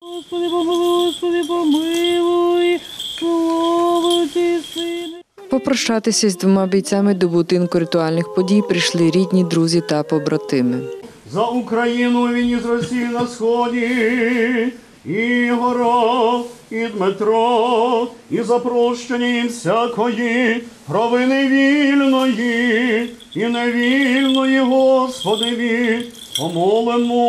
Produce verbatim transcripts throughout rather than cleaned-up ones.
Господи, помилуй, Господи, помилуй, слава Ти, Сине. Попрощатися з двома бійцями до будинку ритуальних подій прийшли рідні, друзі та побратими. За Україну він із Росії на сході, Ігора, і Дмитро, і за прощення їм всякої провини вільної і невільної, Господеві, помолимо.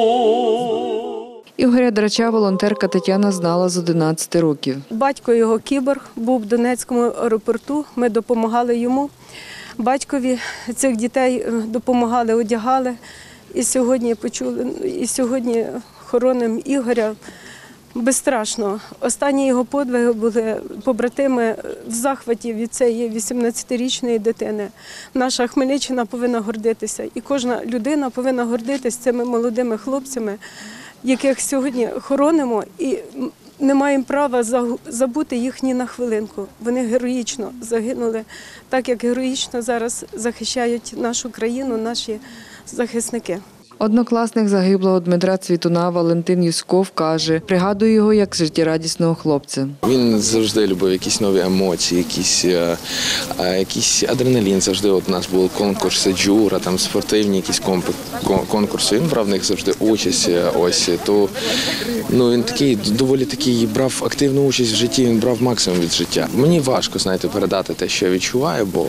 Ігоря Драча волонтерка Тетяна знала з одинадцяти років. Батько його кіборг був в Донецькому аеропорту, ми допомагали йому. Батькові цих дітей допомагали, одягали. І сьогодні почули, і сьогодні хоронимо Ігоря безстрашно. Останні його подвиги були побратими в захваті від цієї вісімнадцятирічної дитини. Наша Хмельниччина повинна гордитися, і кожна людина повинна гордитися цими молодими хлопцями, яких сьогодні хоронимо, і не маємо права забути їх ні на хвилинку. Вони героїчно загинули, так як героїчно зараз захищають нашу країну, наші захисники. Однокласник загиблого Дмитра Цвітуна Валентин Юсков каже, пригадує його як життєрадісного хлопця. Він завжди любив якісь нові емоції, якісь, якийсь адреналін. Завжди от у нас були конкурси джура, там спортивні якісь конкурси. Він брав в них завжди участь. Ось то ну він такий доволі такий брав активну участь в житті. Він брав максимум від життя. Мені важко, знаєте, передати те, що я відчуваю, бо.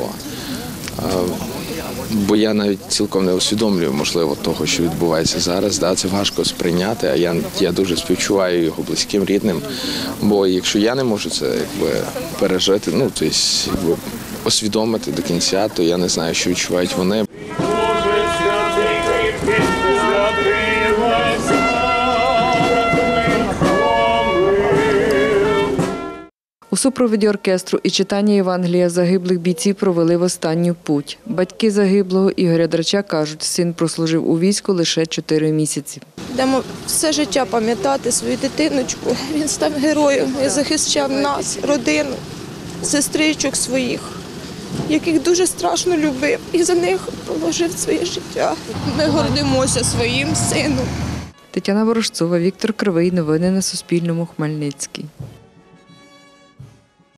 Бо я навіть цілком не усвідомлюю, можливо, того, що відбувається зараз. Да, це важко сприйняти, а я, я дуже співчуваю його близьким, рідним. Бо якщо я не можу це якби, пережити, ну, тобто, якби, усвідомити до кінця, то я не знаю, що відчувають вони. У супроводі оркестру і читання Євангелія загиблих бійців провели в останню путь. Батьки загиблого Ігоря Драча кажуть, син прослужив у війську лише чотири місяці. Будемо все життя пам'ятати свою дитиночку. Він став героєм і захищав нас, родину, сестричок своїх, яких дуже страшно любив і за них положив своє життя. Ми гордимося своїм сином. Тетяна Ворожцова, Віктор Кривий. Новини на Суспільному. Хмельницький.